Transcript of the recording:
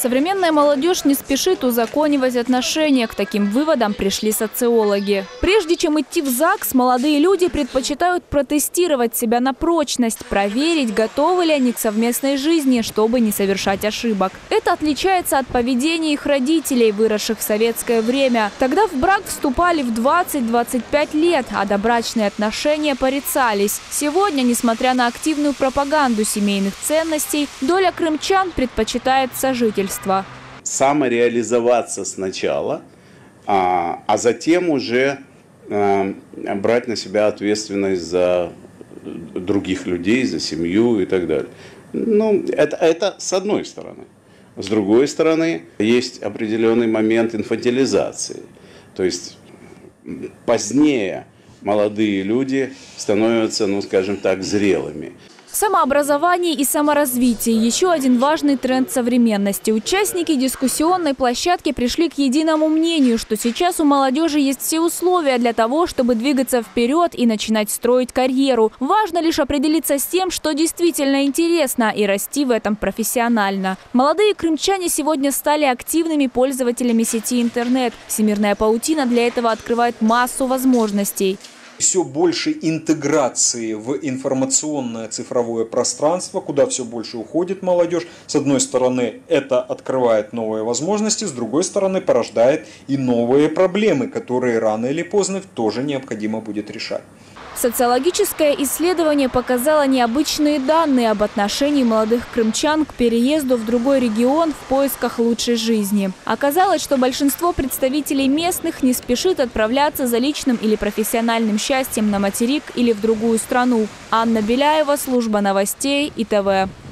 Современная молодежь не спешит узаконивать отношения. К таким выводам пришли социологи. Прежде чем идти в ЗАГС, молодые люди предпочитают протестировать себя на прочность, проверить, готовы ли они к совместной жизни, чтобы не совершать ошибок. Это отличается от поведения их родителей, выросших в советское время. Тогда в брак вступали в 20-25 лет, а добрачные отношения порицались. Сегодня, несмотря на активную пропаганду семейных ценностей, доля крымчан предпочитает сожительство. Самореализоваться сначала, а затем уже брать на себя ответственность за других людей, за семью и так далее. Ну, это с одной стороны. С другой стороны, есть определенный момент инфантилизации. То есть позднее молодые люди становятся, ну скажем так, зрелыми. Самообразование и саморазвитие – еще один важный тренд современности. Участники дискуссионной площадки пришли к единому мнению, что сейчас у молодежи есть все условия для того, чтобы двигаться вперед и начинать строить карьеру. Важно лишь определиться с тем, что действительно интересно, и расти в этом профессионально. Молодые крымчане сегодня стали активными пользователями сети интернет. Всемирная паутина для этого открывает массу возможностей. Все больше интеграции в информационное цифровое пространство, куда все больше уходит молодежь. С одной стороны, это открывает новые возможности, с другой стороны, порождает и новые проблемы, которые рано или поздно тоже необходимо будет решать. Социологическое исследование показало необычные данные об отношении молодых крымчан к переезду в другой регион в поисках лучшей жизни. Оказалось, что большинство представителей местных не спешит отправляться за личным или профессиональным счастьем на материк или в другую страну. Анна Беляева, служба новостей ИТВ.